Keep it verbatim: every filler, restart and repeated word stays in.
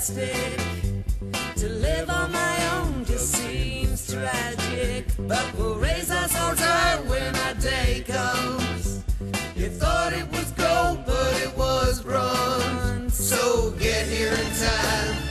fantastic. To live on my own just seems tragic. But we'll raise our swords high when our day comes. You thought it was gold, but it was bronze. So get here in time.